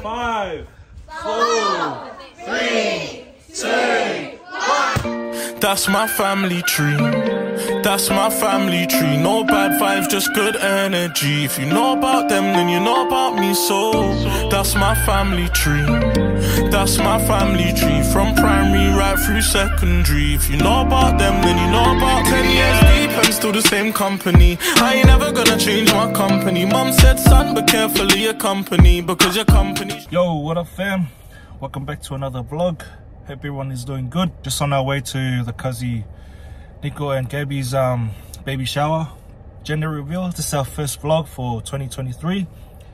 5, 4, 3, 2, 1. That's my family tree. That's my family tree. No bad vibes, just good energy. If you know about them, then you know about me. So that's my family tree. That's my family tree. From primary right through secondary. If you know about them, then you know about 10 years deep and still the same company. I ain't never gonna change my company. Mum said, son, be careful of your company, because your company. Yo, what up fam? Welcome back to another vlog. Hope everyone is doing good. Just on our way to the Cuzzy Nico and Gabby's baby shower gender reveal. This is our first vlog for 2023.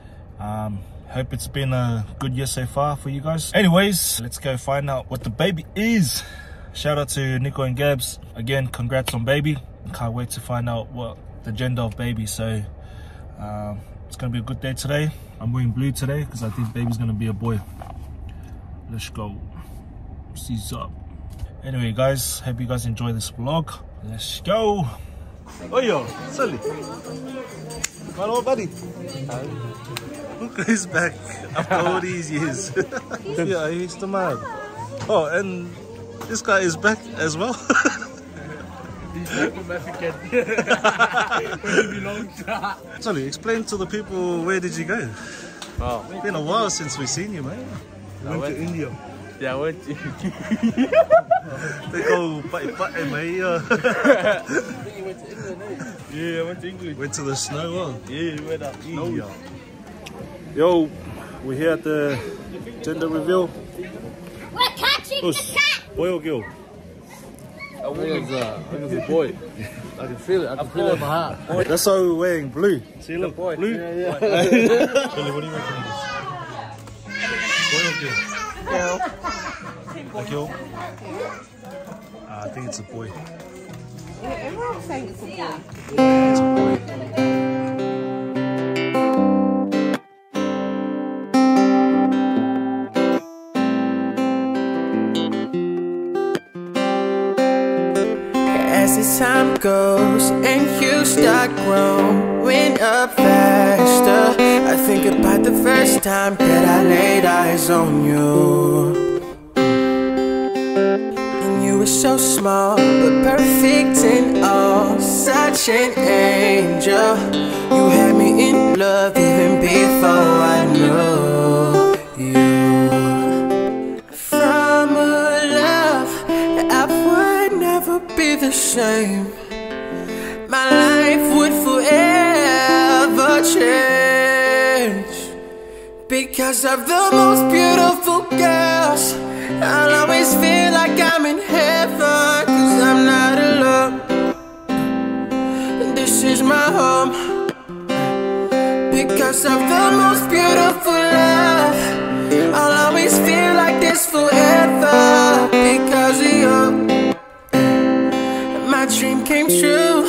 Hope it's been a good year so far for you guys. Anyways, let's go find out what the baby is. Shout out to Nico and Gabs again. Congrats on baby. Can't wait to find out what the gender of baby. So it's gonna be a good day today. I'm wearing blue today because I think baby's gonna be a boy. Let's go. Seize up. Anyway guys, hope you guys enjoy this vlog. Let's go. Oh yo, Sully. Hello buddy. Look who's back after all these years. Yeah, he's the man. Oh, and this guy is back as well. He's back from Africa. Where he belongs. Sully, explain to the people, where did you go? Wow. It's been a while since we've seen you, man. I went to India. Yeah, I went to They go bite, mate. You went to England, eh? Yeah, I went to England. Went to the snow, huh? Yeah, we went up snow. Yo, we're here at the gender reveal. We're catching the cat! Boy or girl? I think it's a boy. I can feel it. I can feel it in my heart. Boy. That's why we're wearing blue. See, look, Boy. blue. Yeah. Billy, what do you reckon it is? Boy or girl? Girl. A girl? I think it's a boy. Yeah, everyone's saying it's a boy. It's a boy. As the time goes and you start growing up faster, I think about the first time that I laid eyes on you. And you were so small but perfect in all, such an angel. You had me in love even before I knew you. From a love I would never be the same. My life would forever change because of the most beautiful girls. I'll always feel like I'm in heaven, cause I'm not alone. This is my home because of the most beautiful love. I'll always feel like this forever because of you. My dream came true.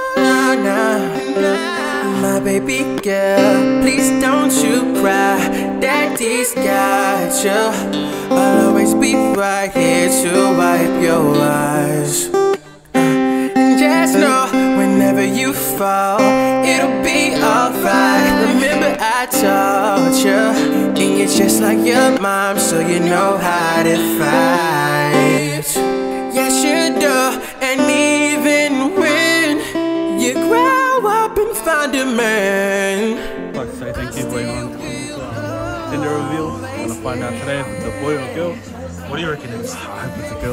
My baby girl, please don't you cry. Daddy's got you. I'll always be right here to wipe your eyes. And just know, whenever you fall, it'll be alright. Remember I taught you, and you're just like your mom, so you know how to fight. Yes you do, and even when you grow up and find a man. I'd like to say thank you for everyone to gender reveal. I'm gonna find out today if it's a boy or a girl. What do you reckon it is? I hope it's a girl.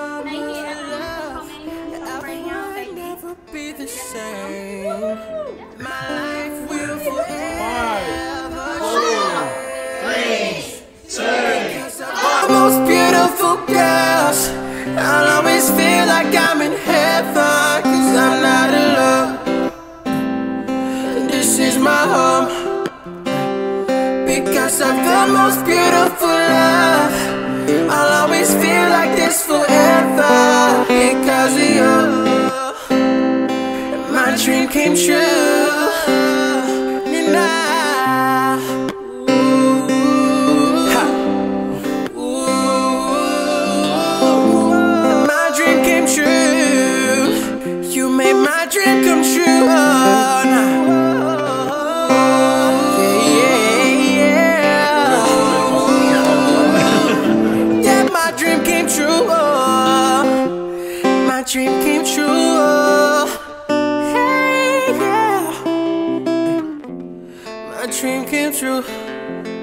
Never be the same. My life will forever 5, 4, 3, 2. the most beautiful girls. I'll always feel like I'm in heaven, cause I'm not alone. This is my home because of the most beautiful love. I'll always feel like this forever because of you. My dream came true. And my dream came true. You made my dream come true. Oh, nah. Yeah, yeah, yeah. dream came true.